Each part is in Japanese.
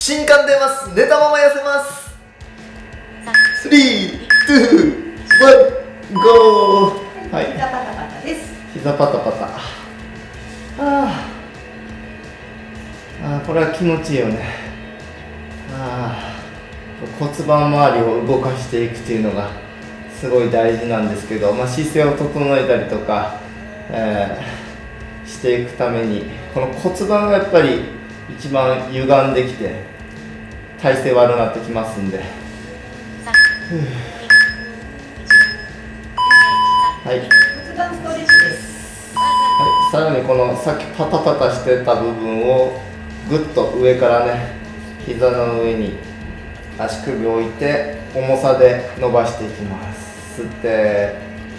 新刊出ます。寝たまま痩せます。3、2、1、ゴー。はい。 膝パタパタです。 膝パタパタ。これは気持ちいいよね。骨盤周りを動かしていくっていうのがすごい大事なんですけど、姿勢を整えたりとか、していくためにこの骨盤がやっぱり一番歪んできて体勢悪くなってきますんで、はい、 骨盤ストレッチです。 はい、さらにこのさっきパタパタしてた部分をぐっと上からね、膝の上に足首を置いて重さで伸ばしていきます。吸って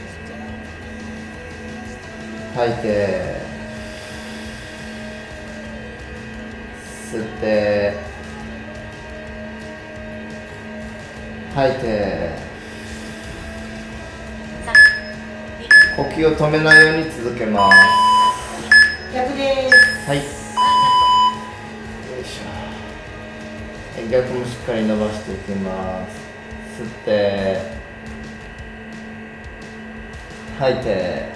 吐いて吸って吐いて、呼吸を止めないように続けます。 逆です。 はい、よいしょ。逆もしっかり伸ばしていきます。吸って吐いて。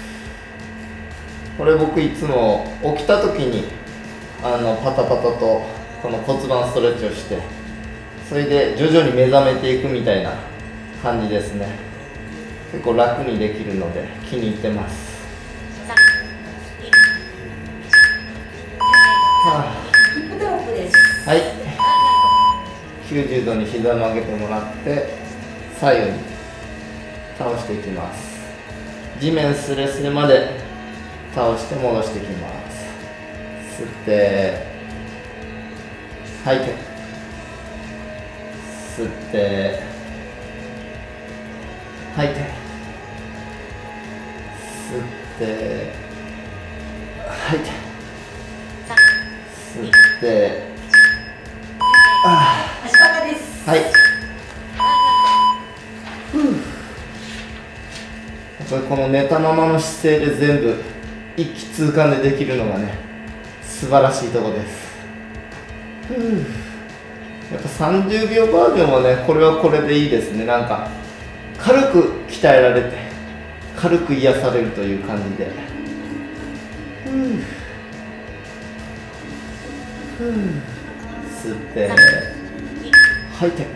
これ僕いつも起きた時にパタパタとこの骨盤ストレッチをして、それで徐々に目覚めていくみたいな感じですね。結構楽にできるので気に入ってます。 ヒップドロップです。 はい、90度に膝曲げてもらって左右に倒していきます。地面スレスレまで倒して戻していきます。吸って吐いて吸って吐いて吸って吐いて吸って足パタです。 はい。やっぱりこの寝たままの姿勢で全部一気通貫でできるのがね、素晴らしいところです。やっぱ30秒バージョンはね、これはこれでいいですね。なんか軽く鍛えられて軽く癒されるという感じで、吸って吐いて、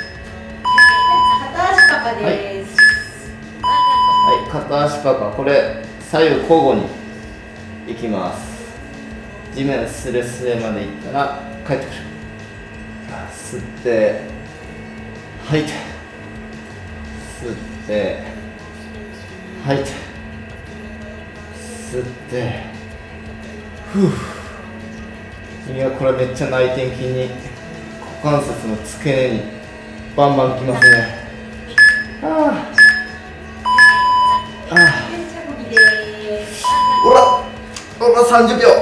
片足パカです。 はい、片足パカ。これ左右交互にいきます。地面スレスレまでいったら帰ってくる。吸って吐いて吸って吐いて吸っていや、これめっちゃ内転筋に股関節の付け根にバンバンきますね。ほら30秒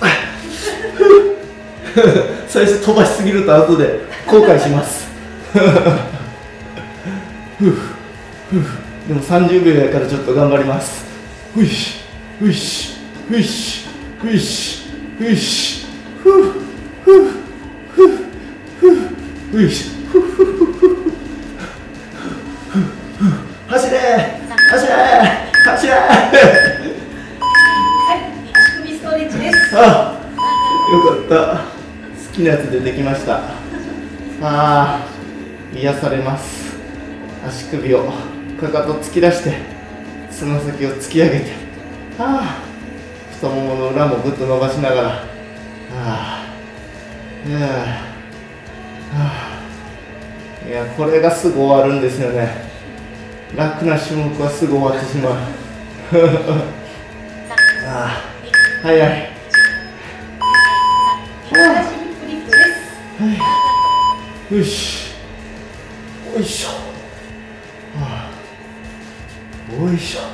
最初飛ばしすぎると後で後悔しますでも30秒やからちょっと頑張ります。ふいしふいしふいしふいしふいしふうふうふうふうふいしふうふうふうふう走れ走れ走れはい、足首ストレッチです。 よかった。好きなやつでできました。癒されます。足首をかかと突き出してつま先を突き上げて、太ももの裏もぐっと伸ばしながら、いや、これがすぐ終わるんですよね。楽な種目はすぐ終わってしまう早い。 足ヒップリフトです。 よし、よいしょ、よいしょ、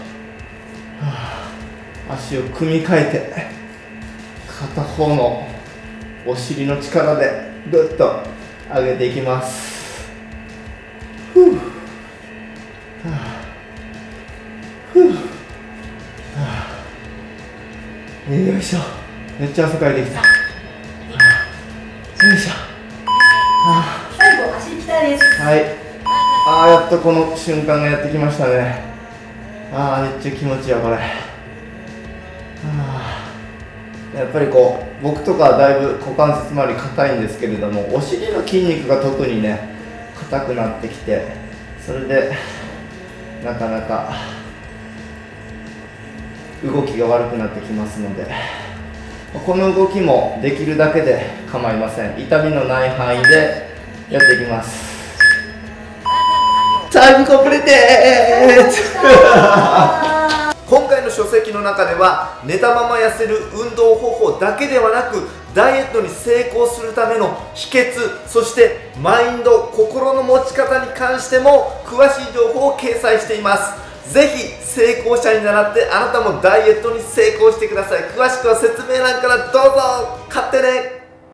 足を組み替えて片方のお尻の力でぐっと上げていきます。よいしょ、めっちゃ汗かいてきた。よいしょ。 ターです。 はい。やっとこの瞬間がやってきましたね。めっちゃ気持ちいいわこれ。やっぱりこう僕とかはだいぶ股関節周り硬いんですけれども、お尻の筋肉が特にね硬くなってきて、それでなかなか動きが悪くなってきますので、この動きもできるだけで構いません。痛みのない範囲でやっていきます。タイムコンプリート今回の書籍の中では、寝たまま痩せる運動方法だけではなく、ダイエットに成功するための秘訣、そしてマインド、心の持ち方に関しても詳しい情報を掲載しています。ぜひ成功者に倣ってあなたもダイエットに成功してください。詳しくは説明欄からどうぞ。買ってね。